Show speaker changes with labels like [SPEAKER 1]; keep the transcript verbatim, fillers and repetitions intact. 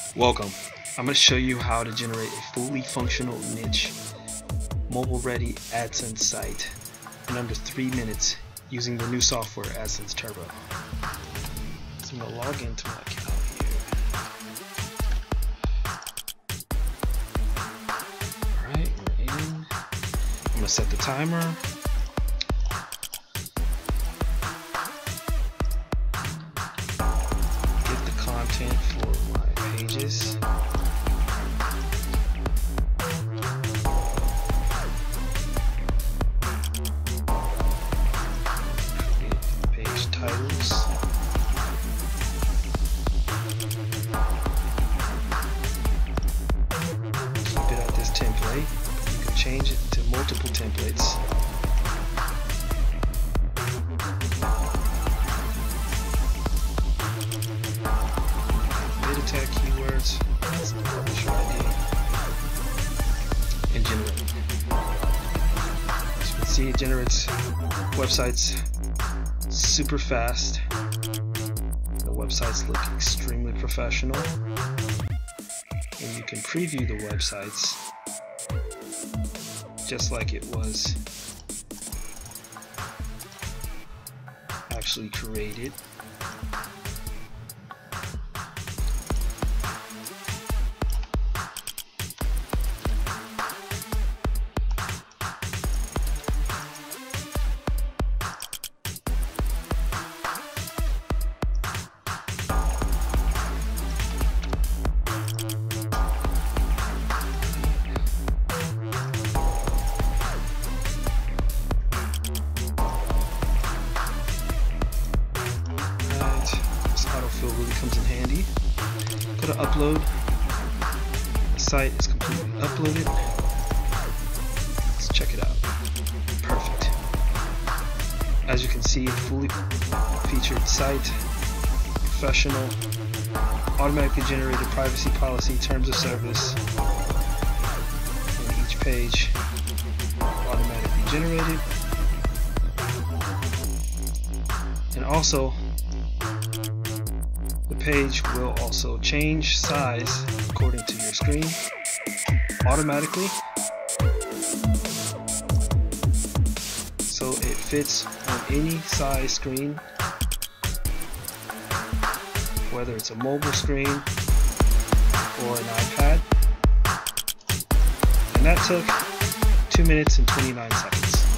[SPEAKER 1] Welcome. I'm going to show you how to generate a fully functional niche mobile ready AdSense site in under three minutes using the new software Adsense Turbo. So I'm going to log into my account here. Alright, we're in. I'm going to set the timer. Get the content for my pages. Page titles. Keep it at this template. You can change it to multiple templates. Meta tag keywords. That's the publisher I D. And generate. As you can see, it generates websites super fast. The websites look extremely professional, and you can preview the websites just like it was actually created. Autofill really comes in handy. Go to upload. The site is completely uploaded. Let's check it out. Perfect. As you can see, fully featured site, professional, automatically generated privacy policy, terms of service, and each page automatically generated. And also, the page will also change size according to your screen automatically, so it fits on any size screen, whether it's a mobile screen or an iPad. And that took two minutes and twenty-nine seconds.